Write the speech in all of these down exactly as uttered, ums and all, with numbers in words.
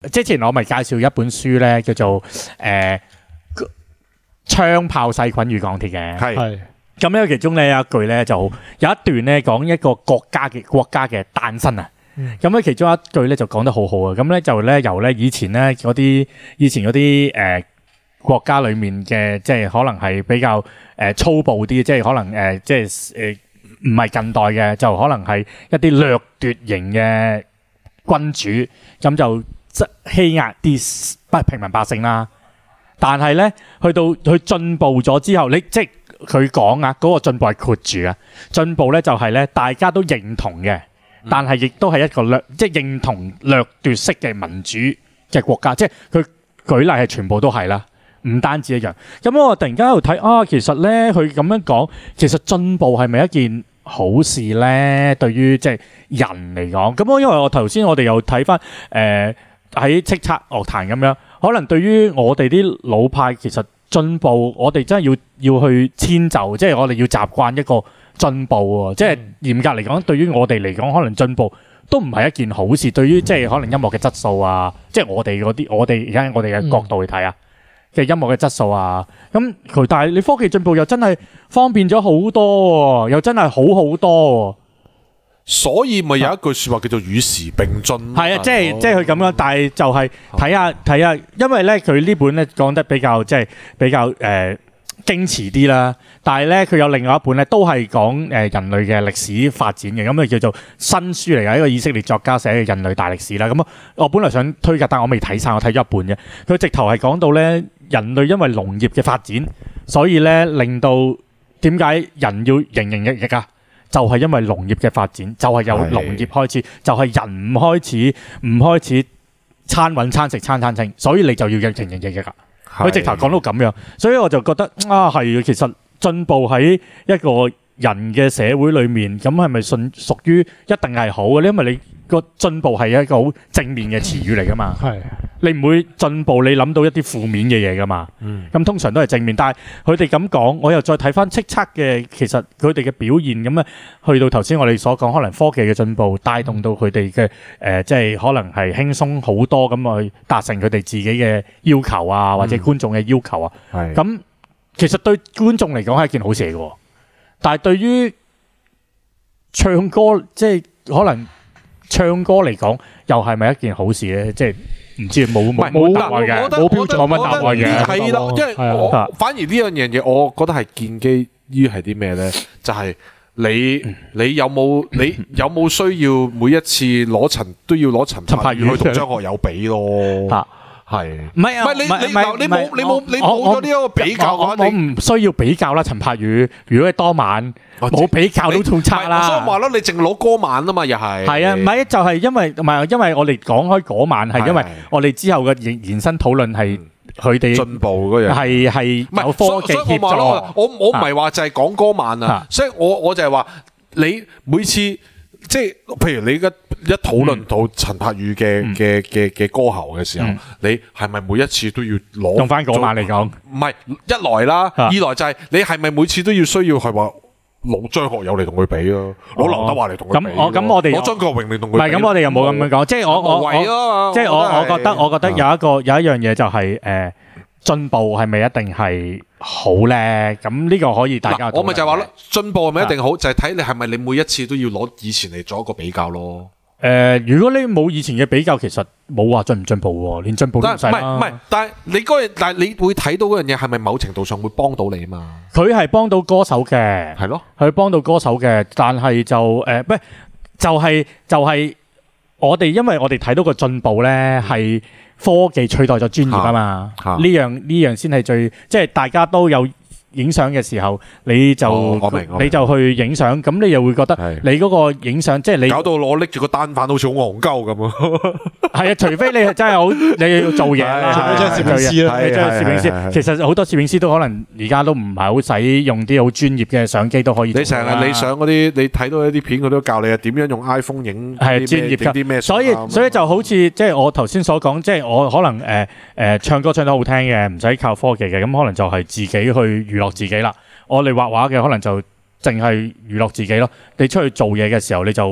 之前我咪介紹一本書咧，叫做誒槍炮細菌與鋼鐵嘅。 係係咁咧，其中咧有一句咧就有一段咧講一個國家嘅國家嘅誕生啊。咁咧、嗯、其中一句咧就講得好好啊。咁咧就咧由咧以前咧嗰啲以前嗰啲誒國家裡面嘅，即係可能係比較誒、呃、粗暴啲，即係可能誒、呃、即係誒唔係近代嘅，就可能係一啲掠奪型嘅君主，咁就即欺壓啲不平民百姓啦。但係咧去到佢進步咗之後，你即係佢講啊，嗰、那個進步係括住啊，進步咧就係咧大家都認同嘅。但係亦都係一個掠，即係認同掠奪式嘅民主嘅國家，即係佢舉例係全部都係啦，唔單止一樣。咁我突然間喺度睇啊，其實咧佢咁樣講，其實進步係咪一件好事咧？對於即係人嚟講，咁我因為我頭先我哋又睇翻誒喺叱咤樂壇咁樣，可能對於我哋啲老派，其實進步我哋真係要要去遷就，即係我哋要習慣一個進步喎，即係嚴格嚟講，對於我哋嚟講，可能進步都唔係一件好事。對於即係可能音樂嘅質素啊，即係我哋嗰啲，我哋而家我哋嘅角度去睇啊，嘅、嗯、音樂嘅質素啊，咁佢但係你科技進步又真係方便咗好多，又真係好好多。 所以咪有一句説話叫做與時並進。 係啊，即係即係佢咁樣，但係就係睇下睇下，因為咧佢呢本咧講得比較即係比較誒。呃矜持啲啦，但係咧佢有另外一本咧，都係講誒人類嘅歷史發展嘅，咁啊叫做新書嚟嘅，一個以色列作家寫嘅《人類大歷史》啦。咁我本來想推介，但我未睇晒，我睇咗一半啫。佢直頭係講到咧，人類因為農業嘅發展，所以咧令到點解人要營營役役啊？就係因為農業嘅發展，就係由農業開始，就係人唔開始唔開始餐揾餐食餐餐清，所以你就要營營役役啊！佢直頭講到咁樣，所以我就覺得啊，係其實進步喺一個人嘅社會裏面，咁係咪屬屬於一定係好嘅咧？因為你個進步係一個好正面嘅詞語嚟噶嘛， 係你唔會進步，你諗到一啲負面嘅嘢噶嘛。咁通常都係正面，但係佢哋咁講，我又再睇翻叱咤嘅，其實佢哋嘅表現咁啊，去到頭先我哋所講，可能科技嘅進步帶動到佢哋嘅誒，即係可能係輕鬆好多咁去達成佢哋自己嘅要求啊，或者觀眾嘅要求啊。咁其實對觀眾嚟講係一件好事嚟嘅，但係對於唱歌即係可能唱歌嚟講，又係咪一件好事咧？即係唔知冇冇冇答案嘅，冇標準，冇乜答案嘅。 係啦，因為我反而呢樣嘢，我覺得係建基於係啲咩咧？就係你你有冇你有冇需要每一次攞陳都要攞陳柏宇去同張學友比咯？係，唔係啊？唔係你你你冇你冇你冇咗呢一個比較嘅話， 我唔需要比較啦。陳柏宇如果係當晚冇比較都仲差啦。 所以話咯，你淨攞嗰晚啊嘛，又係。係啊，唔係就係因為唔係因為我哋講開嗰晚係因為我哋之後嘅延延伸討論係佢哋進步嗰樣係係有科技協助。 我我唔係話就係講嗰晚啊，所以我我就係話你每次。即係譬如你而家一討論到陳柏宇嘅嘅嘅嘅歌喉嘅時候，嗯、你係咪每一次都要攞用翻嗰晚嚟講？ 唔係一來啦，啊、二來就係你係咪每次都要需要係話攞張學友嚟同佢比咯，攞劉德華嚟同佢比？咁我咁我哋攞張國榮嚟同佢比？唔係咁，我哋又冇咁樣講。即係我我我即係我我覺得我覺得有一個有一樣嘢就係誒進步係咪一定係好咧？咁呢個可以大家我咪就係話咯，進步係咪一定好？就係睇你係咪你每一次都要攞以前嚟做一個比較咯。 誒，如果你冇以前嘅比較，其實冇話進唔進步喎，連進步都唔使啦。 唔係唔係，但係你嗰樣，但係你會睇到嗰樣嘢係咪某程度上會幫到你啊嘛？ 佢係幫到歌手嘅， 係咯， 佢幫到歌手嘅，但係就誒，唔係就係就係我哋，因為我哋睇到個進步咧係。科技取代咗專業啊嘛，呢樣呢樣先係最，即係大家都有影相嘅時候，你就、哦、我明我明你就去影相，咁你又會覺得你嗰個影相，即係你搞到我拎住個單反好似好戇鳩咁啊！ 係啊，除非你係真係好，你要做嘢啦， 做攝影師啦， 做攝影師。其實好多攝影師都可能而家都唔係好使用啲好專業嘅相機都可以做。 你成日你上嗰啲，你睇到一啲片，佢都教你啊點樣用 iPhone 影係專業嘅啲咩。所以所以就好似即係我頭先所講，即係我可能誒誒唱歌唱得好聽嘅，唔使靠科技嘅，咁可能就係自己去娛樂自己啦。我哋畫畫嘅可能就淨係娛樂自己咯。你出去做嘢嘅時候，你就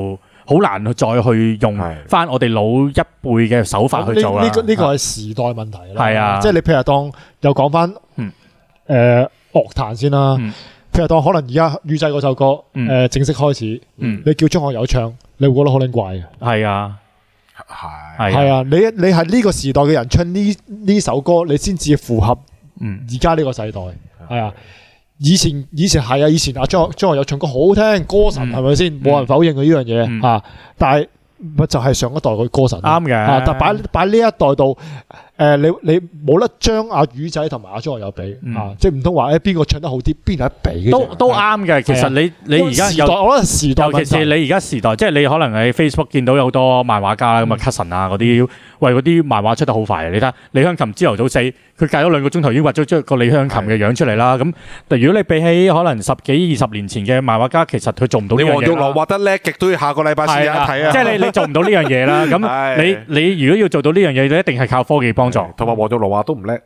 好難再去用翻我哋老一輩嘅手法去做啦。 呢個呢個係時代問題啦。 係啊， 即係你譬如當又講翻誒樂壇先啦。譬如當可能而家雨仔嗰首歌誒正式開始，你叫張學友唱，你會覺得好撚怪嘅。 係啊， 係係啊，你你係呢個時代嘅人唱呢呢首歌，你先至符合而家呢個世代。係啊。以前以前係啊，以前阿張張學友唱歌好聽，歌神係咪先？冇人否認佢呢樣嘢嚇，但係咪就係上一代嘅歌神？ 啱嘅。 啊，但擺擺呢一代度，誒你你冇得將阿宇仔同埋阿張學友比嚇，即係唔通話誒邊個唱得好啲，邊有得比？ 都都啱嘅。其實你你而家時代，我覺得時代， 尤其是你而家時代，即係你可能喺 Facebook 見到有好多漫畫家啦，咁啊 Cuson 啊嗰啲，為嗰啲漫畫出得好快嘅。你睇下李香琴朝頭早四，佢隔咗兩個鐘頭已經畫咗張個李香琴嘅樣出嚟啦。咁但如果你比起可能十幾二十年前嘅漫畫家，其實佢做唔到呢樣嘢。你黃玉郎畫得叻極都要下個禮拜先有得睇啊！ 即係你你做唔到呢樣嘢啦。咁你你如果要做到呢樣嘢，你一定係靠科技幫助。 同埋黃玉郎畫都唔叻。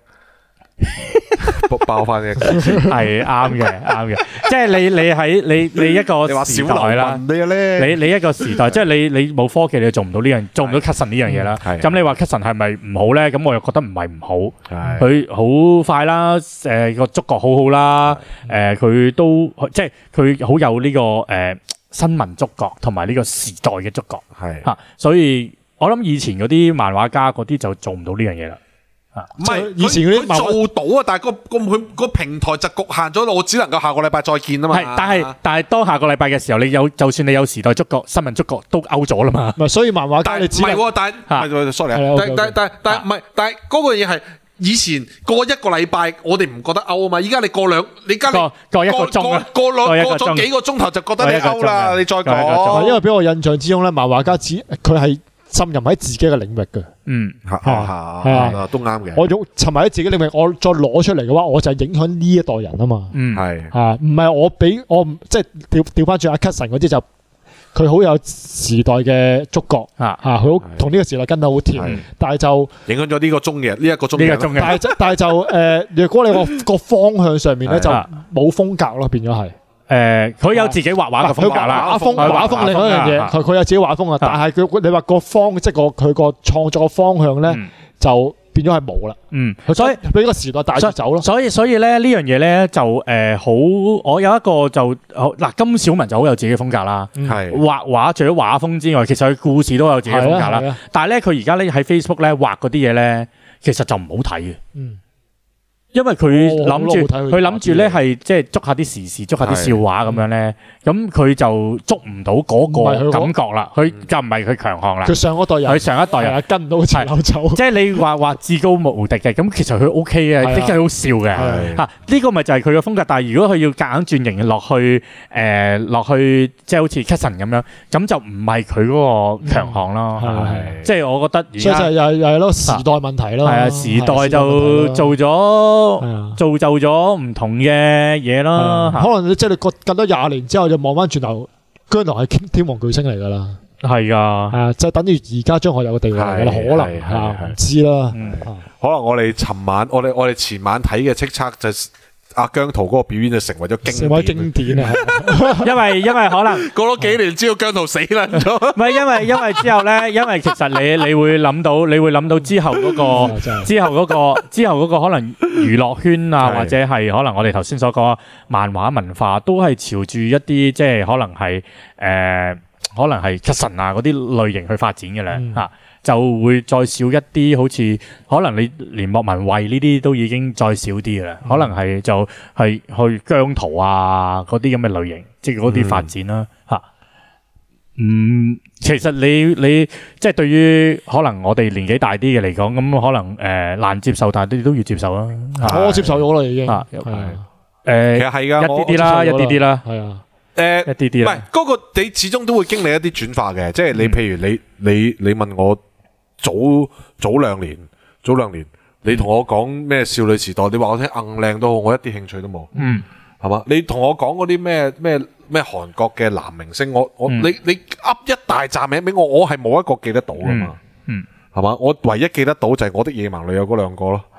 爆翻嘅係啱嘅，啱嘅，即係你你喺你你一個時代啦，你你一個時代，即係你你冇科技，你做唔到呢樣，做唔到 Cuson 呢樣嘢啦。咁你話 Cuson 係咪唔好咧？咁我又覺得唔係唔好，佢好快啦，誒個觸覺好好啦，誒佢都即係佢好有呢個誒新聞觸覺同埋呢個時代嘅觸覺，係嚇，所以我諗以前嗰啲漫畫家嗰啲就做唔到呢樣嘢啦。 唔係以前嗰啲做到啊，但係個個佢個平台就局限咗，我只能夠下個禮拜再見啊嘛。 係，但係但係當下個禮拜嘅時候，你有就算你有時代觸覺、新聞觸覺都 out 咗啦嘛。 唔係，所以漫畫家你只唔係喎，但係 sorry 啊，但但但但唔係，但係嗰個嘢係以前過一個禮拜，我哋唔覺得 out 啊嘛。依家你過兩，你而家你過一個鐘啊， 過兩過咗幾個鐘頭就覺得你 out 啦。你再講， 因為俾我印象之中咧，漫畫家只佢係浸入喺自己嘅領域嘅， 嗯， 係啊，都啱嘅。 我用沉迷喺自己領域，我再攞出嚟嘅話，我就係影響呢一代人啊嘛。 嗯， 係啊，唔係我俾我即係調調翻轉阿 Cuson 嗰啲就佢好有時代嘅觸覺啊，嚇佢好同呢個時代跟得好貼，但係就影響咗呢個鐘嘅呢一個鐘嘅。 但係但係就誒，如果你個個方向上面咧就冇風格咯，變咗係。 誒，佢有自己畫畫嘅風格啦， 畫風畫風另外一樣嘢，佢佢有自己畫風啊，但係佢你話個方即係個佢個創作嘅方向咧，就變咗係冇啦。嗯，所以俾個時代帶住走咯。 所以所以咧呢樣嘢咧就誒好，我有一個就嗱金小文就好有自己嘅風格啦。係畫畫除咗畫風之外，其實佢故事都有自己嘅風格啦。但係咧佢而家咧喺 Facebook 咧畫嗰啲嘢咧，其實就唔好睇嘅。嗯。因為佢諗住，佢諗住咧係即係捉下啲時事，捉下啲笑話咁樣咧，咁佢就捉唔到嗰個感覺啦。佢就唔係佢強項啦。 佢上一代人， 佢上一代人跟唔到潮流走。 即係你話話至高無敵嘅，咁其實佢 O K 嘅，的確好笑嘅。嚇，呢個咪就係佢嘅風格。但係如果佢要夾硬轉型落去，誒落去即係好似 Cuson 咁樣，咁就唔係佢嗰個強項咯。係，即係我覺得而家所以就係又係咯時代問題咯。 係啊，時代就做咗。造就咗唔同嘅嘢咯， 可能即係你隔隔多廿年之後就望翻轉頭，姜濤係天王巨星嚟噶啦， 係噶， 係啊，即係等於而家張學友嘅地位嚟噶啦，可能嚇唔知啦， 可能我哋尋晚我哋我哋前晚睇嘅叱咤就阿姜濤嗰個表演就成為咗經典， 成為經典啊！ 因為因為可能過咗幾年之後姜濤死啦咗， 唔係因為因為之後咧，因為其實你你會諗到，你會諗到之後嗰個之後嗰個之後嗰個可能娛樂圈啊，或者係可能我哋頭先所講漫畫文化，都係朝住一啲即係可能係誒可能係 Cuson啊嗰啲類型去發展嘅咧嚇。就會再少一啲，好似可能你連莫文蔚呢啲都已經再少啲嘅啦。可能係就係去姜濤啊嗰啲咁嘅類型，即係嗰啲發展啦嚇。嗯，其實你你即係對於可能我哋年紀大啲嘅嚟講，咁可能誒難接受，但係你都要接受啦。 我接受咗啦，已經係誒，其實係㗎， 一啲啲啦，一啲啲啦， 係啊。 誒， 一啲啲唔係嗰個，你始終都會經歷一啲轉化嘅，即係你譬如你你你問我。早早兩年，早兩年，你同我講咩少女時代，你話我聽硬靚都好，我一啲興趣都冇。嗯，係嘛？你同我講嗰啲咩咩咩韓國嘅男明星，我我、嗯、你你噏一大紮名俾我，我係冇一個記得到噶嘛。嗯，係嘛？我唯一記得到就係我的野蠻女友嗰兩個咯。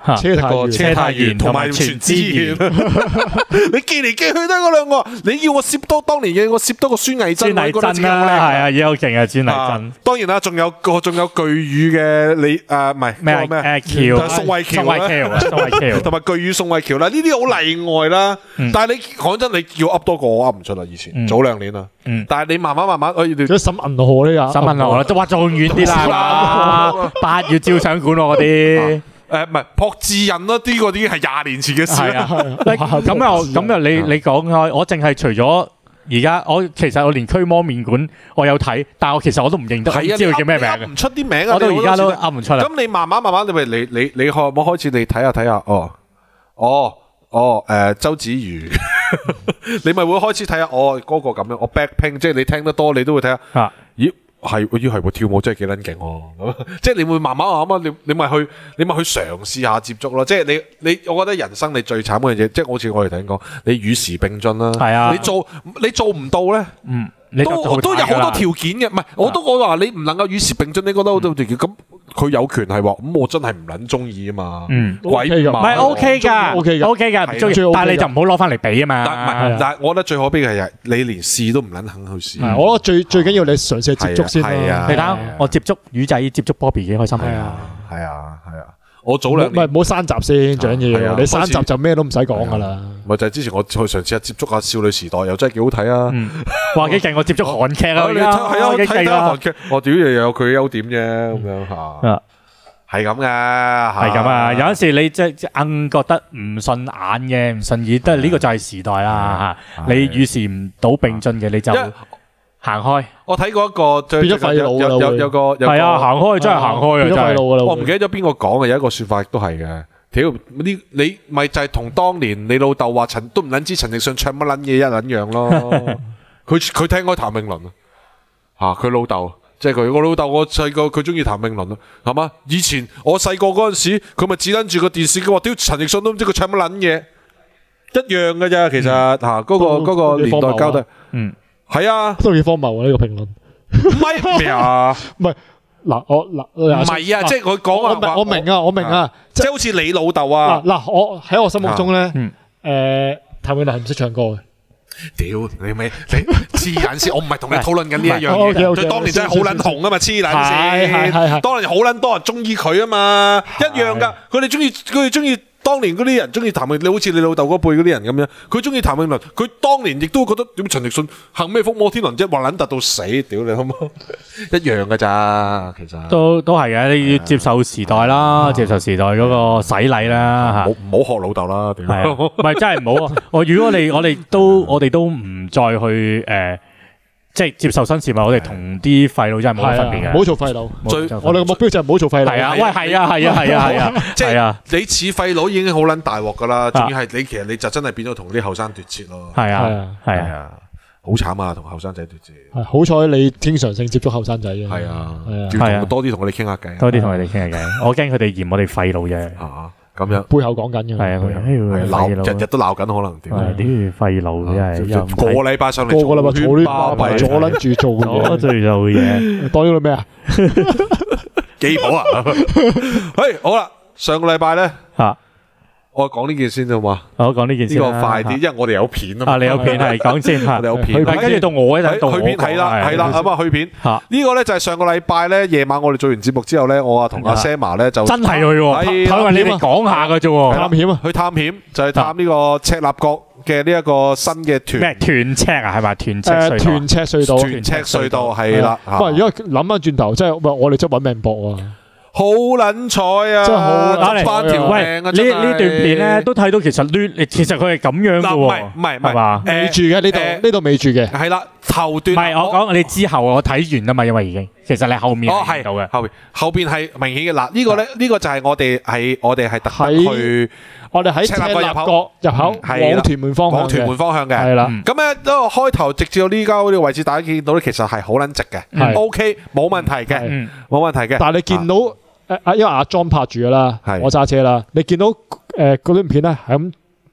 車太遠、 車太遠同埋全智賢，你寄嚟寄去都係嗰兩個。你要我攝多當年嘅，我攝多個孫藝珍， 孫藝珍啦，係啊，嘢好勁啊，孫藝珍。 當然啦，仲有個仲有巨乳嘅你誒唔係咩咩誒喬宋慧喬宋慧喬宋慧喬同埋巨乳宋慧喬啦，呢啲好例外啦。但係你講真，你叫噏多個我噏唔出啦，以前早兩年啦。但係你慢慢慢慢，我咗沈銀河呢個， 沈銀河啦，都話仲遠啲啦，八月照相館喎嗰啲。 誒唔係朴智仁咯，啲嗰啲係廿年前嘅事啦。 咁又咁又你你講開，我淨係除咗而家，我其實我連驅魔麵館我有睇，但係我其實我都唔認得，唔知佢叫咩名嘅， 唔出啲名啊！ 我到而家都噏唔出啦。 咁你慢慢慢慢，你咪你你你可唔可開始你睇下睇下？哦哦哦誒，周子瑜，你咪會開始睇下哦嗰個咁樣，我 Blackpink，即係你聽得多，你都會睇下。咦？係，咦係喎，跳舞真係幾撚勁喎！即係你會慢慢慢慢，你你咪去，你咪去嘗試下接觸咯。即係你你，我覺得人生你最慘嘅嘢，即係好似我哋頭先講，你與時並進啦。係啊，你做你做唔到咧，嗯，都都有好多條件嘅。唔係，我都我話你唔能夠與時並進，你覺得好多條件咁。佢有權係話，咁我真係唔撚中意啊嘛，鬼唔係 OK 㗎 ，OK 㗎，OK 㗎，唔中意，但係你就唔好攞翻嚟比啊嘛。 但係我覺得最可悲嘅係你連試都唔撚肯去試。 我覺得最最緊要你嘗試接觸先啦。 你睇我接觸魚仔，接觸 Bobby 幾開心。 係啊，係啊，係啊。我早兩年唔係唔好三集先，最緊要你三集就咩都唔使講㗎啦。 咪就係之前我去嘗試下接觸下少女時代，又真係幾好睇啊！ 話幾勁，我接觸韓劇啊， 係啊，睇睇韓劇，我屌又有佢嘅優點啫，咁樣嚇。係咁嘅，係咁啊！有陣時你即係硬覺得唔順眼嘅、唔順耳，都係呢個就係時代啦嚇。你與時唔到並進嘅，你就行開。 我睇過一個變咗廢老啦， 有有有個係啊，行開真係行開啊， 變咗廢老噶啦。 我唔記得咗邊個講嘅，有一個説法亦都係嘅。屌呢，你咪就係同當年你老豆話陳都唔撚知陳奕迅唱乜撚嘢一撚樣咯。佢佢聽開譚詠麟啊，嚇佢老豆。即係佢，我老豆我細個佢中意譚詠麟咯，係嘛？以前我細個嗰陣時，佢咪只撚住個電視，佢話屌陳奕迅都唔知佢唱乜撚嘢，一樣嘅咋其實嚇嗰個嗰個年代交代，嗯，係啊， 都幾荒謬啊呢個評論， 唔係咩啊？ 唔係嗱我嗱唔係啊，即係佢講我我明啊，我明啊， 即係好似你老豆啊， 嗱我喺我心目中咧，誒譚詠麟係唔識唱歌嘅。 屌你咪你黐撚線！我唔係同你討論緊呢一樣嘢。佢當年真係好撚紅啊嘛，黐撚線！當年好撚多人中意佢啊嘛，一樣噶。佢哋中意佢哋中意當年嗰啲人中意譚詠麟，你好似你老豆嗰輩嗰啲人咁樣。佢中意譚詠麟，佢當年亦都覺得點陳奕迅行咩風魔天輪啫，話撚突到死，屌你好唔好？一樣噶咋，其實都都係嘅。你要接受時代啦，接受時代嗰個洗禮啦， 唔好學老豆啦。 係啊，唔係真係唔好啊！我如果你我哋都我哋都唔再去誒，即係接受新事物，我哋同啲廢佬真係冇乜分別嘅。 唔好做廢佬，我哋嘅目標就係唔好做廢佬。 係啊，喂，係啊，係啊，係啊，係啊， 即係你似廢佬已經好撚大鑊噶啦，仲要係你其實你就真係變咗同啲後生奪節咯。 係啊，係啊， 好慘啊，同後生仔奪節。 好彩你經常性接觸後生仔嘅。 係啊，係啊，多啲同我哋傾下偈， 多啲同佢哋傾下偈。我驚佢哋嫌我哋廢佬啫。 啊。咁樣背後講緊嘅， 係啊， 鬧日日都鬧緊，可能屌，啲廢佬真係個禮拜上嚟， 個個禮拜坐呢巴閉，阻撚住做嘢， 最做嘢， 當咗個咩啊？ 幾好啊！嘿，好啦，上個禮拜咧嚇。 我講呢件先好嘛？ 我講呢件先， 呢個快啲，因為我哋有片啊嘛。 啊，你有片係講先， 我哋有片。 跟住到我咧就去片係啦，係啦，咁啊去片。呢個咧就係上個禮拜咧夜晚我哋做完節目之後咧，我啊同阿 Sam 咧就真係去喎，睇你哋講下嘅啫喎， 探險啊， 去探險就係探呢個赤鱲角嘅呢一個新嘅屯咩屯赤啊，係咪屯赤隧道？ 屯赤隧道， 屯赤隧道係啦。 喂，如果諗翻轉頭，真係喂，我哋真係揾命搏啊！ 好撚彩啊！ 真係好撚翻條命啊！ 呢呢段片咧都睇到其實攣，其實佢係咁樣嘅喎。 唔係唔係唔係嘛？ 未住嘅呢度，呢度未住嘅。 係啦，頭段。 唔係我講你之後，我睇完啦嘛，因為已經其實你後面睇到嘅。 後邊後邊係明顯嘅嗱，呢個咧呢個就係我哋係我哋係特登去， 我哋喺赤鱲角入口往屯門方向嘅。 往屯門方向嘅。 係啦。 咁咧都開頭直至到呢家呢個位置，大家見到咧其實係好撚直嘅。O K，冇問題嘅，冇問題嘅。 但係你見到。誒啊，因為阿莊拍住噶啦，我揸車啦。你見到誒嗰段片咧，係咁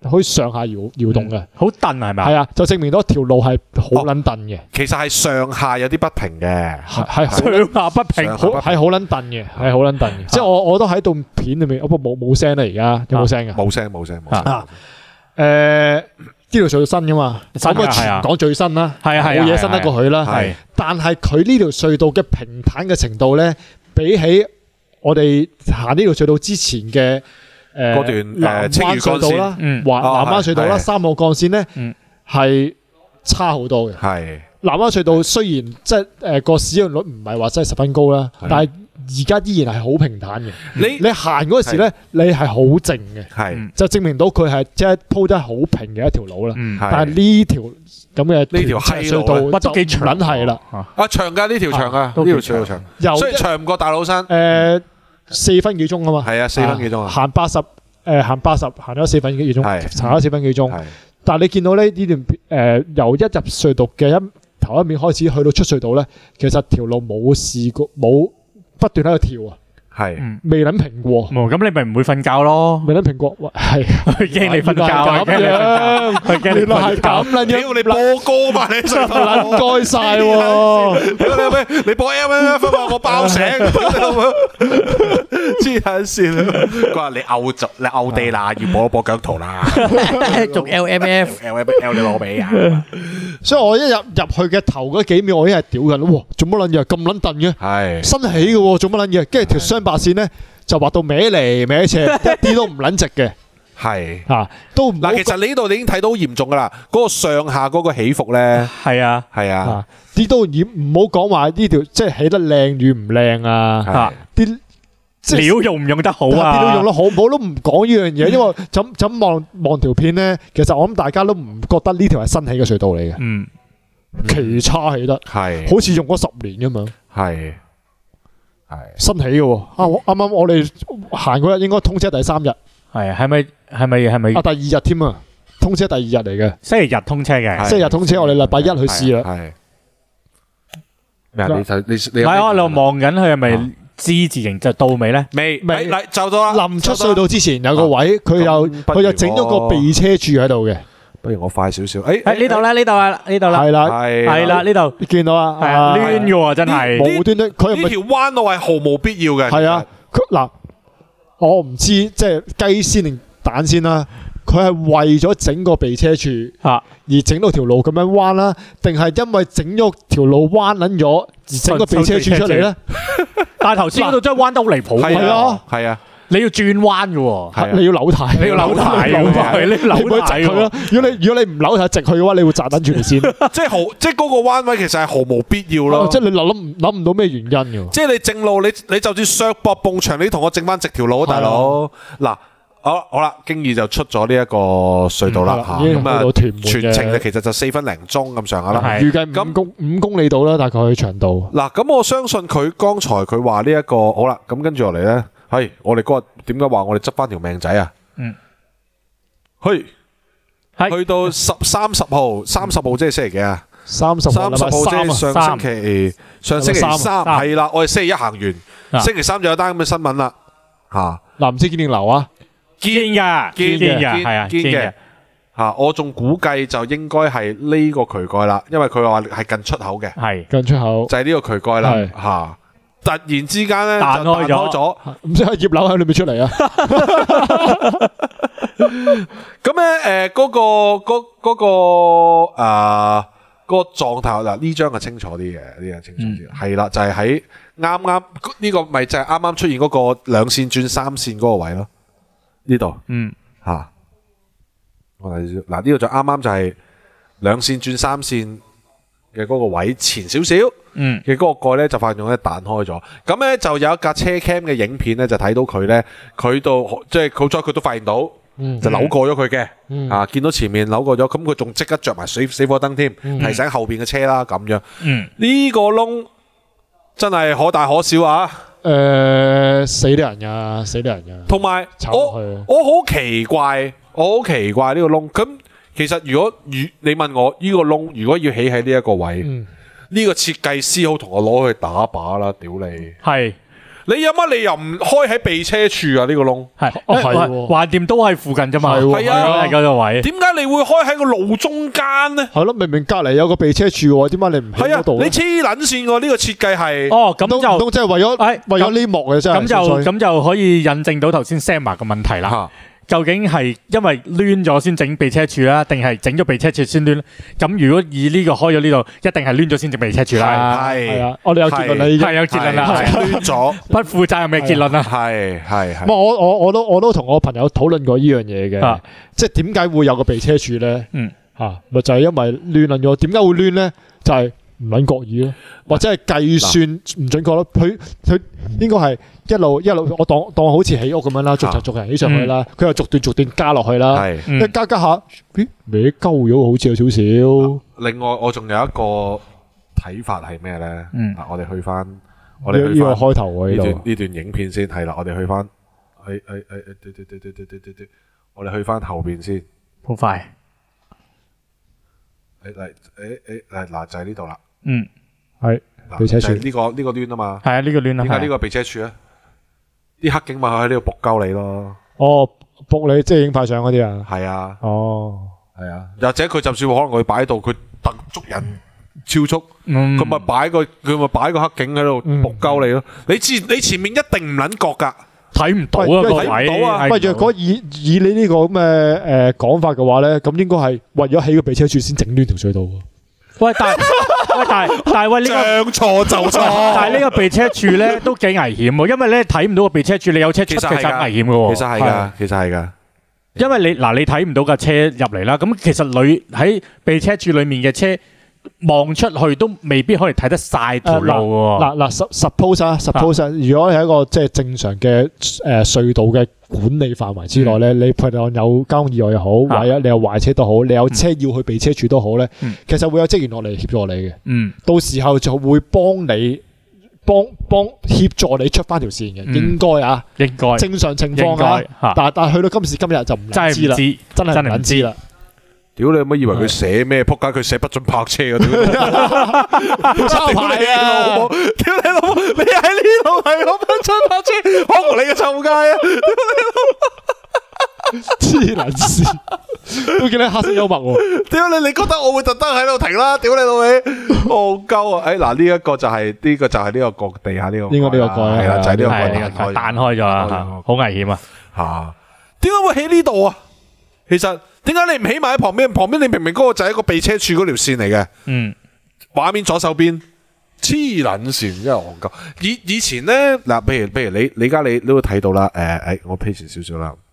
可以上下搖搖動嘅， 好蹬係咪？ 係啊，就證明到條路係好撚蹬嘅， 其實係上下有啲不平嘅， 係係好上下不平， 好係好撚蹬嘅，係好撚蹬嘅。即係我我都喺度片裏面，不過冇冇聲啦，而家有冇聲㗎？ 冇聲冇聲冇聲。 啊，誒呢條隧道新㗎嘛， 新㗎咁啊全港最新啦， 係啊係啊， 冇嘢新得過佢啦。 係， 但係佢呢條隧道嘅平坦嘅程度咧，比起我哋行呢條隧道之前嘅誒嗰段南誒青嶼幹灣隧道啦， 嗯環南灣隧道啦， 係三號幹線咧嗯係差好多嘅。 係南灣隧道雖然即係誒個使用率唔係話真係十分高啦， 係但係而家依然係好平坦嘅。 你你行嗰時咧，你係好靜嘅， 係就證明到佢係即係鋪得好平嘅一條路啦。 嗯， 但係呢條咁嘅呢條閪路隧道乜都幾就唔長撚係啦， 啊長㗎呢條長啊， 都呢條幾長隧道長， 由所以長唔過大老山。 誒四分幾鐘啊嘛， 係啊，四分幾鐘啊， 行八十誒行八十行咗四分幾鐘， 係行咗四分幾鐘。 係但係你見到咧呢段誒由一入隧道嘅一頭一面開始去到出隧道咧，其實條路冇試過冇不斷喺度跳啊， 係嗯未撚平過， 冇咁你咪唔會瞓覺咯， 未撚平過，喂係佢驚你瞓覺，佢驚你瞓覺，佢驚你原來係瞓覺。 咁撚樣， 屌你播歌嘛你隧道撚該晒喎。 屌你咩？你播 M M F 啊，我爆醒，黐撚線啊！佢話你 out 咗，你 out 地啦，要播一播姜濤啦仲 L M F， ，L M L 你攞俾啊！ 所以我一入入去嘅頭嗰幾秒，我已經係屌緊，哇！做乜撚嘢咁撚燉嘅？ 係新起嘅喎，做乜撚嘢？跟住條雙白線咧就畫到歪嚟歪斜，一啲都唔撚直嘅係。 嚇，都唔好嗱，其實你呢度你已經睇到好嚴重噶啦，嗰個上下嗰個起伏咧， 係啊， 係啊， 啊啲都唔唔好講話呢條即係起得靚與唔靚啊！ 係啲即係料用唔用得好邊啊？ 度用得好唔好都唔講呢樣嘢，因為就咁就咁望望條片咧，其實我諗大家都唔覺得呢條係新起嘅隧道嚟嘅， 嗯， 奇差起得， 係好似用咗十年咁樣。 係係新起嘅喎，啊我啱啱我哋行嗰日應該通車第三日，啊係啊，係咪係咪係咪第二日添啊，通車第二日嚟嘅， 星期日通車嘅？ 係星期日通車，我哋禮拜一去試啦。 係咩啊？你睇你你唔係我喺度望緊佢係啊咪之字形就到尾咧？ 未未嚟就到啦， 臨出隧道之前有個位，佢又咁不如佢又整咗個避車柱喺度嘅， 不如我快少少，誒喺呢度啦，呢度啦，呢度啦， 係啦， 係係啦，呢度你見到啊？ 係啊，亂嘅喎，真係。 無端端佢又唔係呢條彎路係毫無必要嘅， 係啊，佢嗱我唔知即係雞先定蛋先啦，佢係為咗整個避車柱嚇， 而整到條路咁樣彎啦，定係因為整咗條路彎撚咗而整個避車柱出嚟咧？ 但係頭先嗰度真係彎得好離譜係喎， 啊，係啊， 你要轉彎嘅喎， 係啊你要扭軚， 你要扭軚扭喎， 軚， 你扭你唔可以直軚佢咯喎。。 如果你如果你唔扭軚直去嘅話，你會砸撚住條線。 即係毫即係嗰個彎位其實係毫無必要咯， 即係你諗唔諗唔到咩原因嘅。 即係你正路，你你就算削膊蹦牆，你同我整翻直條路啊，大佬。嗱，好好啦，經已就出咗呢一個隧道啦嚇， 嗯已經咁啊去到屯門嘅全程就其實就四分零鐘咁上下啦。 係預計五公五公里度啦，大概長度。 嗱，咁我相信佢剛才佢話呢一個好啦，咁跟住落嚟咧，係我哋嗰日點解話我哋執翻條命仔啊？ 嗯， 去係去到十三十號，三十號即係星期幾啊？ 三十號三十號即係禮拜三啊， 上星期上星期三三係啦，我哋星期一行完， 啊星期三就有單咁嘅新聞啦，嚇嗱唔知堅定流啊？ 堅㗎，堅堅㗎，係啊， 堅嘅堅嘅。 嚇，我仲估計就應該係呢個渠蓋啦，因為佢話係近出口嘅， 係近出口， 就係呢個渠蓋啦係嚇。突然之間咧彈開咗就彈開咗。 唔知係葉柳喺裏面出嚟啊？ 咁咧，誒嗰個嗰嗰個誒嗰個狀態嗱，呢張係清楚啲嘅，呢張清楚啲，係啦，就係喺啱啱呢個咪就係啱啱出現嗰個兩線轉三線嗰個位咯，呢度嗯， 嚇，我睇先嗱，呢度就啱啱就係兩線轉三線嘅嗰個位前少少。 嗯， 嘅嗰個蓋咧就發現咧彈開咗，咁咧就有一架車 cam 嘅影片咧就睇到佢咧，佢到即係好彩佢都發現到， 嗯就扭過咗佢嘅， 嗯啊見到前面扭過咗，咁佢仲即刻着埋死死火燈添，提醒後邊嘅車啦咁樣。 嗯， 呢個窿真係可大可小啊！ 誒死啲人㗎，死啲人㗎。 同埋炒落我去我好奇怪，我好奇怪呢個窿。咁其實如果如你問我呢個窿如果要起喺呢一個位， 嗯呢個設計師好同我攞去打靶啦，屌你！ 係。 你你有乜理由唔開喺避車處啊？呢個窿係， 哦係喎橫掂都係附近啫嘛， 係喎係啊嗰個位。 點解你會開喺個路中間呢？ 係咯，明明隔離有個避車處喎，點解你唔喺係啊， 嗰度咧？ 你黐撚線喎！呢個設計係哦，咁唔通唔就通真係為咗誒為咗呢幕嘅真係咁就純粹咁就可以引證到頭先 Sam 嘅問題啦。 嚇究竟係因為攣咗先整避車處啦，定係整咗避車處先攣？咁如果以呢個開咗呢度，一定係攣咗先整避車處啦。 係係啊，我哋有結論啦已經。 係有結論啦， 係亂咗， 不負責任嘅結論啦。 係係係唔係我我我都我都同我朋友討論過呢樣嘢嘅啊， 即係點解會有個避車處咧？ 嗯嚇，咪就係因為亂撚咗。點解會亂咧？就係唔撚覺意咯，或者係計算唔準確咯。佢佢應該係一路一路，我當當好似起屋咁樣啦，逐層逐層起上去啦。佢又逐段逐段加落去啦。 係。 嗯一加加下，咦，歪鳩咗，好似有少少。 另外，我仲有一個睇法係咩咧？ 嗯嗱，我哋去翻，我呢哋去翻呢個開頭喎呢呢度。 段呢段影片先係啦。我哋去翻，誒誒誒誒，對對對對對對對對，我哋去翻後邊先。 好快。 誒嚟誒誒誒嗱就係呢度啦。 嗯， 係嗱避車處就係呢個呢個攣啊嘛。 係啊，呢個攣啦。 點解呢個避車處啊？啲黑警咪喺呢度仆鳩你咯。 哦，仆你即係影快相嗰啲啊。 係啊， 哦， 係啊。或者佢就算可能佢擺喺度，佢特捉人超速， 嗯佢咪擺個佢咪擺個黑警喺度仆鳩你咯。你前你前面一定唔撚覺㗎。 睇唔到啊喂個位。 睇唔到啊喂， 睇唔到若果以以你呢個咁嘅誒講法嘅話咧，咁應該係為咗起個避車處先整亂條隧道喎。 喂，但係喂，但係但係喂呢個。 將錯就錯。 但係呢個避車處咧都幾危險喎，因為咧睇唔到個避車處，你有車出其實其實係㗎危險嘅喎。 其實係㗎，其實係㗎。 因為你嗱你睇唔到架車入嚟啦，咁其實裏喺避車處裡面嘅車望出去都未必可以睇得晒條路嘅喎。 嗱嗱，sup-，suppose 啊，suppose 啊，如果你係一個即係正常嘅誒隧道嘅管理範圍之內咧，你譬如話有交通意外又好， 啊或者你有壞車都好，你有車要去避車處都好咧嗯， 其實會有職員落嚟協助你嘅。 嗯， 到時候就會幫你幫幫協助你出翻條線嘅， 嗯應該啊， 應該正常情應況啊該。嚇， 但但係去到今時今日就唔真撚知啦， 係唔知， 真係唔真係唔知撚知啦。 屌你有乜以為佢寫咩？仆街佢寫不准泊車啊！屌抄牌啊！ 屌你老母！你喺呢度係我不准泊車，可能你個臭街啊！ 黐撚線，都見你黑色幽默喎。 屌你！你覺得我會特登喺度停啦？屌你老味，戇鳩啊！誒嗱，呢一個就係呢個就係呢個角地下呢個， 應該呢個蓋啊係啦，就係呢個係蓋係彈開咗啦，嚇好危險啊！ 嚇。點解會喺呢度啊？其實點解你唔起埋喺旁邊？旁邊你明明嗰個就係一個避車處嗰條線嚟嘅。 嗯， 畫面左手邊黐撚線，真係戇鳩。以以前咧嗱，譬如譬如你你而家你都會睇到啦。誒、誒，我 page 少少啦，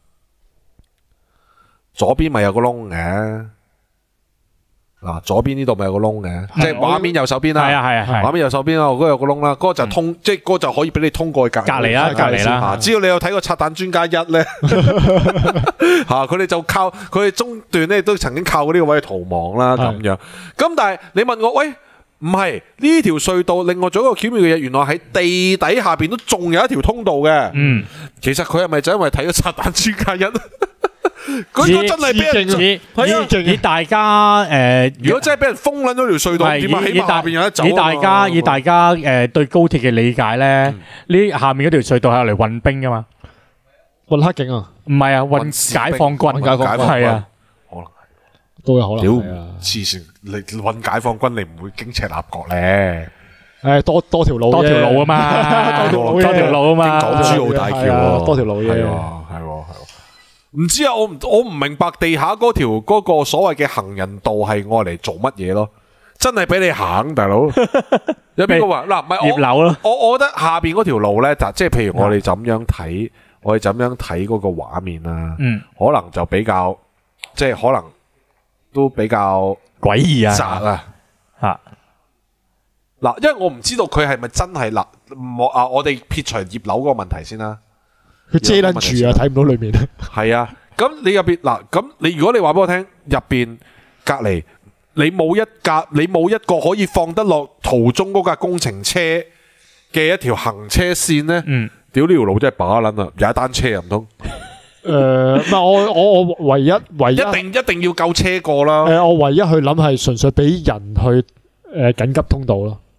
左邊咪有個窿嘅。嗱，左邊呢度咪有個窿嘅，即係畫面右手邊啦。 係啊係啊係畫面右手邊啊，嗰個有個窿啦，嗰個就通，即係嗰個就可以俾你通過去隔隔離啦，隔離啦啊！。只要你有睇過《拆彈專家一》咧，嚇佢哋就靠佢哋中段咧都曾經靠過呢個位去逃亡啦咁樣。咁但係你問我，喂，唔係呢條隧道，另外仲有一個巧妙嘅嘢，原來喺地底下邊都仲有一條通道嘅。 嗯， 其實佢係咪就因為睇咗《拆彈專家一》？佢都真係俾人以係啊以以大家誒， 如果真係俾人封撚咗條隧道， 係點啊？起碼下以以大邊有得走啊嘛。 以大家以大家誒對高鐵嘅理解咧，呢下面嗰條隧道係嚟運兵噶嘛？ 運黑警啊， 唔係啊， 運運士兵解放軍， 運解放軍係啊， 可能都有可能屌係啊。 黐線，你揾解放軍你唔會經赤鱲角咧。 誒，多多條路啫， 多條路啊嘛， 多條路啫多條路啊嘛， 經港珠澳大橋係啊喎， 多條路啫係喎，係喎，係喎。唔知啊，我唔我唔明白地下嗰條嗰個所謂嘅行人道係愛嚟做乜嘢咯？真係俾你行，大佬。有邊個話嗱？唔係我葉樓咯， 我我覺得下邊嗰條路咧，就即係譬如我哋就咁樣睇，我哋就咁樣睇嗰個畫面啦， 嗯， 可能就比較即係可能都比較詭異啊， 窄啊。 嚇， 嗱，因為我唔知道佢係咪真係嗱，我啊，我哋撇除葉樓嗰個問題先啦。 佢遮撚住啊，睇唔到裏面。 係啊，咁你入邊嗱，咁你如果你話俾我聽，入邊隔離你冇一架，你冇一個可以放得落途中嗰架工程車嘅一條行車線咧， 嗯， 屌呢條路真係把撚啊，踩單車啊唔通？ 誒，唔係我我我唯一唯一一定一定要夠車過啦。 誒，我唯一去諗係純粹俾人去誒緊急通道咯。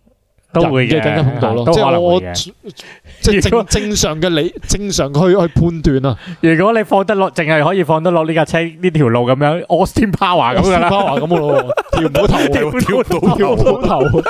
都會嘅人嘅緊急通道咯。 都即係我可能會嘅即係如果正正常嘅理正常去去判斷啊。 如果你放得落，淨係可以放得落呢架車呢條路咁樣 Austin Power 咁噶啦， power 咁嘅咯，跳唔到頭， 跳跳唔到跳唔到頭。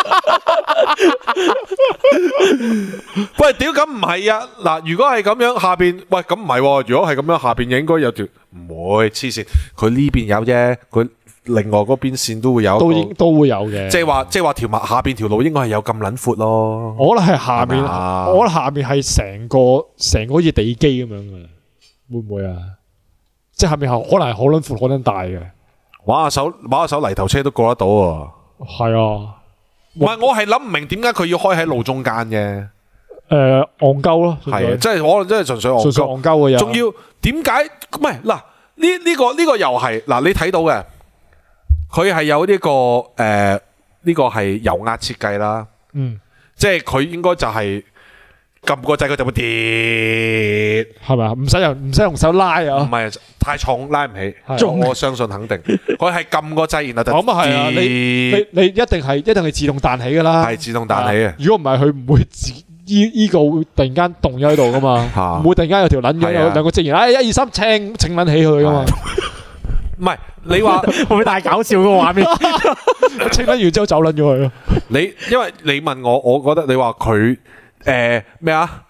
喂，屌咁唔係啊！嗱，如果係咁樣，下邊喂咁唔係喎。如果係咁樣，下邊應該有條唔會黐線。佢呢邊有啫，佢另外嗰邊線都會有一個。 都應都會有嘅。 即係話，即係話條馬下邊條路應該係有咁撚闊咯。 我覺得係下面， 係嘛我覺得下面係成個成個好似地基咁樣嘅，會唔會啊？即係下面係可能係好撚闊、好撚大嘅。 玩下手，玩下手泥頭車都過得到喎。 係啊， 唔係，我係諗唔明點解佢要開喺路中間嘅。 誒戇鳩咯， 係啊，即係可能真係純粹戇純粹鳩。 戇鳩嘅嘢。 仲要點解？唔係嗱，呢呢個呢個又係嗱，你睇到嘅，佢係有呢個誒呢個係油壓設計啦。 嗯， 即係佢應該就係撳個掣，佢就會跌。 係咪啊？唔使用唔使用手拉唔啊。 係太重拉唔起， 係我相信肯定。佢係撳個掣，然後就咁啊係啊，你你跌， 你一定係一定係自動彈起㗎啦。 係自動彈起嘅。 如果唔係，佢唔會自依依個會突然間動咗喺度㗎嘛。 嚇唔會突然間有條撚樣係啊有兩個職員，哎一二三，稱稱撚起佢㗎嘛。 唔係你話會唔會太搞笑嗰個畫面？ 稱撚完之後走撚咗佢咯。 你，因為你問我，我覺得你話佢誒咩啊？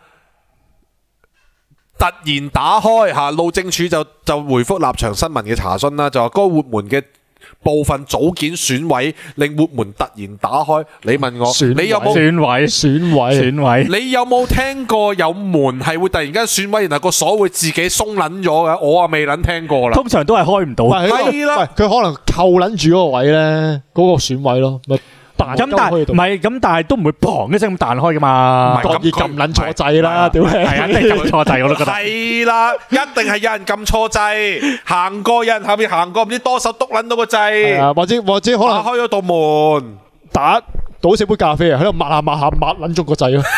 突然打開嚇，路政署就就回覆立場新聞嘅查詢啦，就話該活門嘅部分組件損毀，令活門突然打開。你問我， 損毀你有冇？ 損毀， 損毀， 損毀。 你有冇聽過有門係會突然間損毀，然後個鎖會自己鬆撚咗嘅？我啊未撚聽過啦。 通常都係開唔到。 喂係啦喂佢可能扣撚住嗰個位咧，嗰個損位咯，咪彈咁但係唔係咁，但係都唔會砰一聲咁彈開噶嘛。 唔係各意撳撚錯掣啦，屌你！ 係啊，一定撳錯掣我都覺得。 係啦，一定係有人撳錯掣，行過有人後邊行過，唔知多手篤撚到個係掣， 啊，或者或者可能打開咗道門。 打倒瀉杯咖啡啊，喺度抹下抹下抹撚中個掣咯，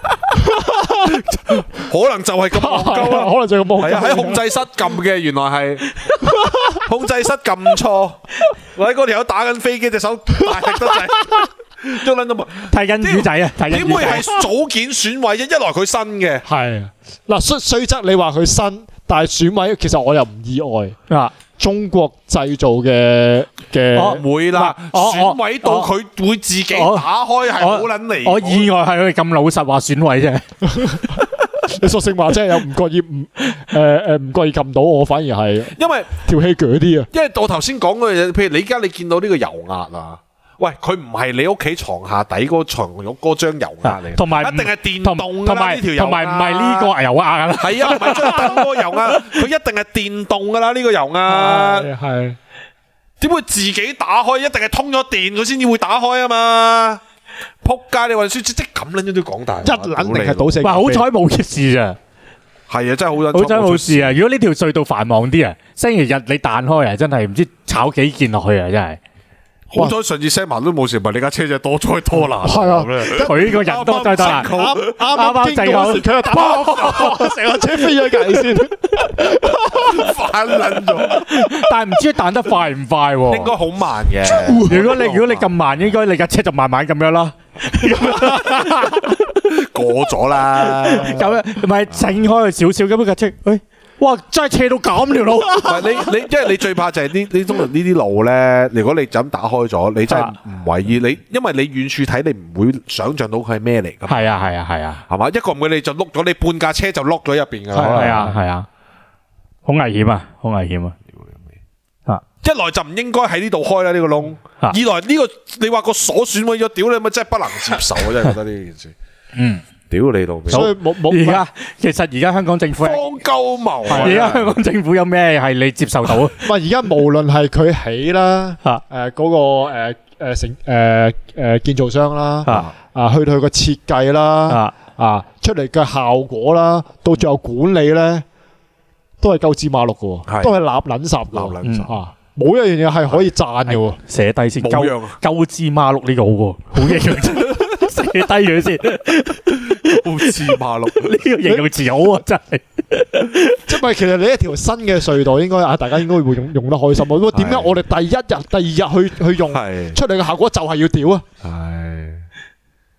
可能就係咁戇鳩啦。 可能就係咁係啊，喺控制室撳嘅，原來係控制室撳錯，或者嗰條友打緊飛機，隻手大力得滯，都撚到冇。 睇緊魚仔啊，睇緊點會魚仔係。組件損毀啫？一來佢新嘅， 係嗱，雖雖則你話佢新，但係選位其實我又唔意外。 啊， 中國製造嘅嘅哦會啦， 我我損毀到佢會自己打開，係好撚離譜。 我意外係佢哋咁老實話損毀啫。 你索性話真係有唔覺意唔誒誒唔覺意撳到我，反而係因為條氣鋸啲啊！ 因為我頭先講嗰樣嘢，譬如你而家你見到呢個油壓啊，喂，佢唔係你屋企床下底嗰床褥嗰張油壓嚟， 同埋一定係電同動㗎同埋啦呢條油壓， 同埋唔係呢個油壓啦。 係啊，唔係張燈嗰個油壓，佢一定係電動㗎啦呢個油壓。 係係點會自己打開？一定係通咗電佢先至會打開啊嘛！仆街，你運輸即即咁撚樣都講大話， 一撚定係倒瀉哇，好彩冇事咋， 係啊，真係好撚好彩冇事啊！如果呢條隧道繁忙啲啊，星期日你彈開啊，真係唔知炒幾件落去啊，真係。 好彩上次 Sam 都冇事，唔係你架車就多災多難。 係啊佢個人多災多難。 啱啱啱啱經過嗰時佢就打成個車飛咗隔離先， 反撚咗， 但係唔知彈得快唔快喎？ 應該好慢嘅。 如果你如果你咁慢，應該你架車就慢慢咁樣啦。 過咗啦， 咁樣唔係整開佢少少咁樣架車，誒，哇！真係斜到咁條路。 唔係你你，因為你最怕就係呢呢通常呢啲路咧，如果你就咁打開咗，你真係唔為意你，因為你遠處睇你唔會想像到佢係咩嚟㗎嘛， 係啊係啊係啊， 係嘛？一個唔會你就碌咗，你半架車就碌咗入邊㗎係啦。 啊係啊，好危險啊，好危險啊！ 一來就唔應該喺呢度開啦呢個窿， 啊二來呢個你話個鎖損毀咗，屌你咪真係不能接受啊！真係覺得呢件事， 嗯， 屌你老味， 所以冇冇而家其實而家香港政府係， 荒鳩謀啊！ 而家香港政府有咩係你接受到？ 唔係而家無論係佢起啦， 啊誒嗰個誒誒成誒誒建造商啦， 啊啊去到佢個設計啦， 啊啊出嚟嘅效果啦，到最後管理咧，都係鳩枝馬碌嘅係喎，都係揦撚霎鬧嘅撚喎，啊冇一樣嘢係可以讚嘅喎。 寫低先， 冇樣鳩鳩枝馬碌呢個好喎，好形容詞，寫低佢先。 好似馬六， 呢個形容詞好啊，真係。 即係其實你一條新嘅隧道應該啊，大家應該會用用得開心啊。咁點解係我哋第一日、第二日去去用係出嚟嘅效果就係要屌啊？ 係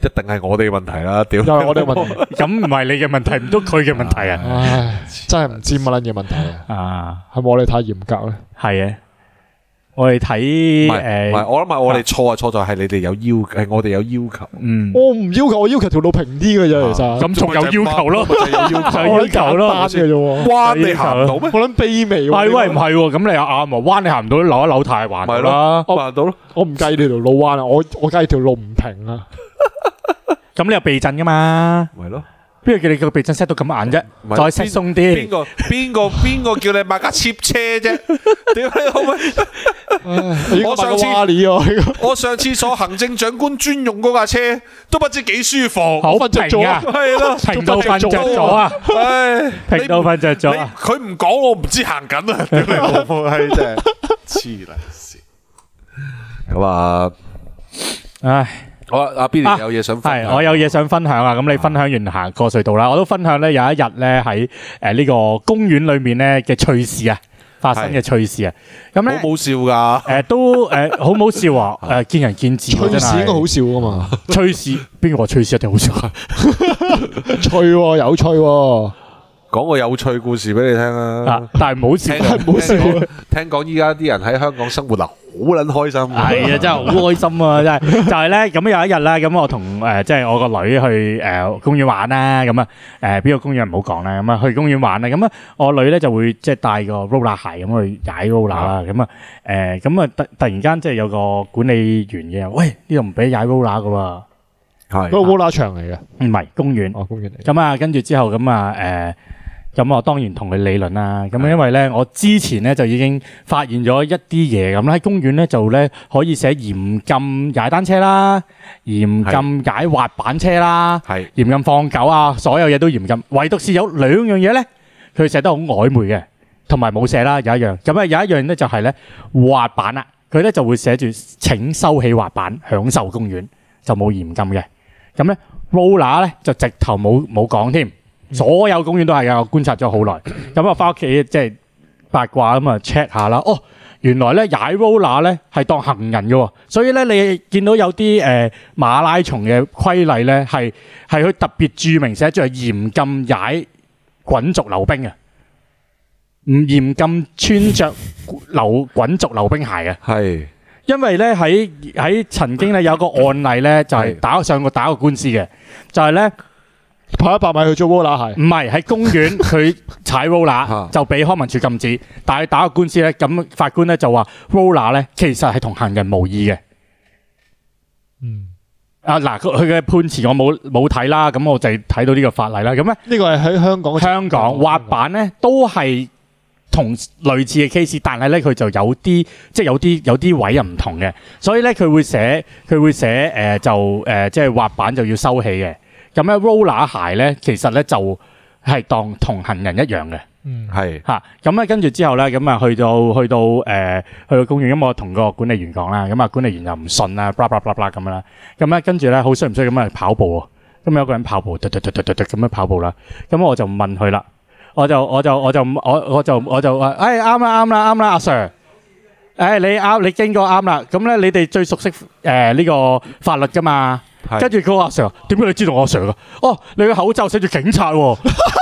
一定係我哋嘅問題啦，屌！ 又係我哋嘅問題， 咁唔係你嘅問題，唔通佢嘅問題啊？ 唉，真係唔知乜撚嘢問題啊！ 啊， 係咪我哋太嚴格咧？ 係嘅。我哋睇唔係唔係， 誒， 我諗係我哋錯啊，錯在係你哋有要，係我哋有要求。 嗯， 我唔要求，我要求條路平啲嘅啫，其實。 咁仲有要求咯， 就係有要求， 就要求咯， 單嘅啫喎。 彎你行唔到咩？ 我諗卑微喎。 係喂，唔係喎，咁你又啱喎，彎你行唔到，扭一扭太橫咪啦。 咯，行到咯。 我唔介意你條路彎啊，我我介意條路唔平啊。 咁你有避震噶嘛？ 咪咯。 邊個叫你個避震 set 到咁硬啫？ 唔係再 set 鬆啲。 邊個邊個邊個叫你買架 cheap 車啫？屌你好咩？我上次我上次坐行政長官專用嗰架車，都不知幾舒服， 好平啊， 係咯， 平到瞓着咗啊！ 唉， 平到瞓着咗啊！ 佢唔講，我唔知行緊啊！屌你老母閪真係黐撚線。咁啊， 唉。 好啊，阿 Billy 有嘢想分享， 係我有嘢想分享啊！咁你分享完行過隧道啦，我都分享咧有一日咧喺誒呢個公園裏面咧嘅趣事啊，發生嘅趣事啊！咁咧好冇笑㗎， 誒都誒好唔好笑啊！誒見仁見智喎， 趣事應該好笑噶嘛？ 趣事邊個話趣事一定好笑啊？ 趣喎，有趣喎。 講個有趣故事俾你聽啊！ 但係唔好笑， 唔好笑。 聽講依家啲人喺香港生活啊，好撚開心。 係啊，真係好開心啊！真係就係咧，咁有一日咧，咁我同誒即係我個女去誒公園玩啦，咁啊誒邊個公園唔好講啦，咁啊去公園玩啦，咁啊我女咧就會即係帶個 roller 鞋咁去踩 roller 啦，咁啊誒咁啊突突然間即係有個管理員嘅，喂呢度唔俾踩 roller 噶喎， 係嗰個 roller 場嚟嘅， 唔係公園。 哦公園嚟。 咁啊，跟住之後咁啊，誒，咁我當然同佢理論啦。咁因為咧，我之前咧就已經發現咗一啲嘢，咁喺公園咧就咧可以寫嚴禁踩單車啦，嚴禁踩滑板車啦， 係嚴禁放狗啊，所有嘢都嚴禁，唯獨是有兩樣嘢咧，佢寫得好曖昧嘅，同埋冇寫啦，有一樣。咁啊有一樣咧就係咧滑板啦，佢咧就會寫住請收起滑板，享受公園，就冇嚴禁嘅。咁咧 roller 咧就直頭冇冇講添。所有公園都係㗎，我觀察咗好耐。咁啊，翻屋企即係八卦咁啊 check 下啦。哦，原來咧踩 roller 咧係當行人嘅喎，所以咧你見到有啲誒、呃、馬拉松嘅規例咧係係佢特別註明寫住係嚴禁踩滾軸溜冰嘅，唔嚴禁穿着溜滾軸溜冰鞋嘅。 係。 因為咧喺喺曾經咧有個案例咧就係打上過打過官司嘅，就係咧。 跑一百米去做 roller 鞋， 唔係喺公園佢踩 roller 就俾康文署禁止，但係打個官司咧，咁法官咧就話 roller 咧其實係同行人無異嘅。 嗯， 啊嗱，佢佢嘅判詞我冇冇睇啦，咁我就睇到呢個法例啦。咁咧呢個係喺香港嘅香港滑板咧都係同類似嘅 case，但係咧佢就有啲即係有啲有啲位又唔同嘅，所以咧佢會寫佢會寫誒、呃、就誒、呃、即係滑板就要收起嘅。咁咧 roller 鞋咧，其實咧就係當同行人一樣嘅， 嗯係嚇。咁咧跟住之後咧，咁啊去到去到誒去到公園，咁我同個管理員講啦，咁啊管理員又唔信啦，blah blah blah blah 咁樣啦。咁咧跟住咧好衰唔衰咁啊跑步喎，咁有個人跑步，突突突突突突咁樣跑步啦。咁我就問佢啦，我就我就我就我我就我就話，誒啱啦啱啦啱啦，阿 Sir，誒你啱你經過啱啦。咁咧你哋最熟悉誒呢個法律㗎嘛？跟住佢話阿 Sir，點解你知道我阿 Sir 噶？哦，你個口罩寫住警察喎，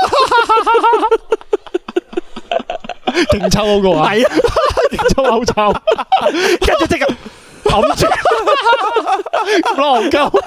勁抽嗰個啊， 係啊， 勁抽口罩， 跟住即刻揞住， 狼鳩。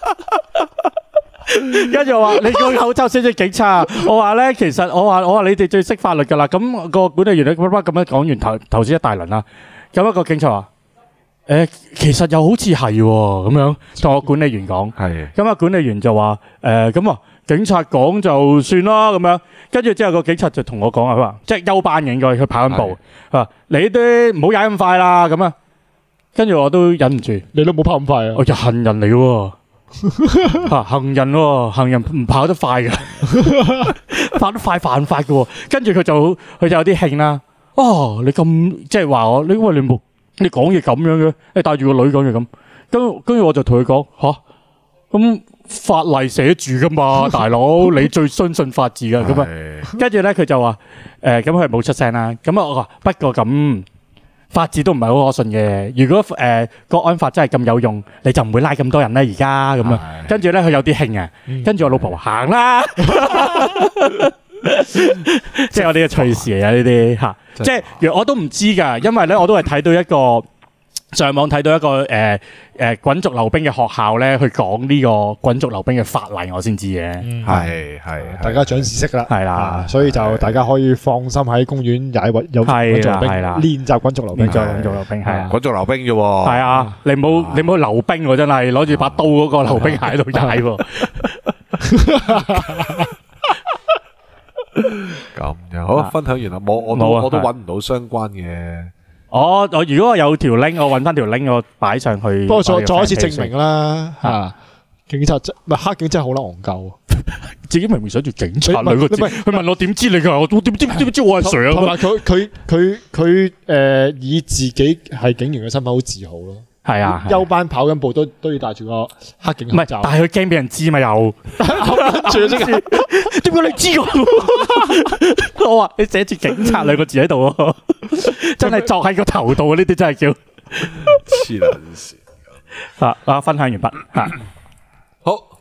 跟住我話你個口罩寫住警察，我話咧其實我話我話你哋最識法律噶啦。咁個管理員咧咁樣講完頭頭先一大輪啦，咁一個警察話。誒，其實又好似係喎，咁樣同我管理員講。係。咁啊，管理員就話：誒，咁啊，警察講就算啦，咁樣。跟住之後個警察就同我講啊，佢話：即係休班嘅應該，佢跑緊步。佢話：你啲唔好踩咁快啦，咁啊。跟住我都忍唔住， 你都冇跑咁快啊！ 我就行人嚟喎，嚇行人喎，行人唔跑得快嘅，跑得快犯法嘅喎。跟住佢就佢就有啲興啦。哦，你咁即係話我，你因為你冇。你講嘢咁樣嘅，你帶住個女講嘢咁，跟跟住我就同佢講吓，咁法例寫住噶嘛，大佬你最相信法治噶咁啊，跟住咧佢就話誒，咁佢冇出聲啦，咁啊我話不過咁法治都唔係好可信嘅。如果誒國安法真係咁有用，你就唔會拉咁多人啦而家咁啊。跟住咧佢有啲興啊，跟住我老婆話行啦，即係我哋嘅趣事嚟啊呢啲嚇。即係我都唔知㗎，因為咧我都係睇到一個。上網睇到一個誒誒滾軸溜冰嘅學校咧，去講呢個滾軸溜冰嘅法例，我先知嘅。 係係， 大家長知識啦， 係啦， 所以就大家可以放心喺公園踩滾有滾軸溜冰，練習滾軸溜冰， 練習滾軸溜冰係啊， 滾軸溜冰啫喎。係啊，你唔好你唔好溜冰喎，真係攞住把刀嗰個溜冰鞋喺度踩喎。 咁樣好，分享完啦，我我都我都揾唔到相關嘅。我我如果我有條 link，我揾翻條 link，我擺上去。 不過再再一次證明啦，嚇警察真唔係黑警真係好撚戇鳩， 自己明明想住警察兩個字，佢問我點知你㗎？我點知點知我係誰啊？ 同埋佢佢佢佢誒以自己係警員嘅身份好自豪咯。 係啊， 休班跑緊步都都要戴住個黑警口罩。 但係佢驚俾人知嘛又。住先，點解你知我？我話你寫住警察兩個字喺度啊，真係作喺個頭度啊！呢啲真係叫黐撚線。 啊啊！分享完畢嚇， 好。